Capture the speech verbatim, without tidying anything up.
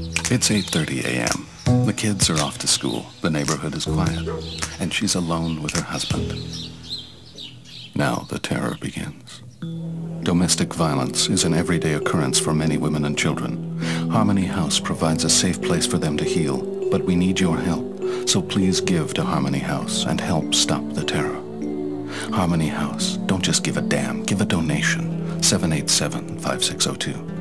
It's eight thirty a m The kids are off to school, the neighborhood is quiet, and she's alone with her husband. Now the terror begins. Domestic violence is an everyday occurrence for many women and children. Harmony House provides a safe place for them to heal, but we need your help, so please give to Harmony House and help stop the terror. Harmony House, don't just give a damn, give a donation. seven eight seven, five six zero two.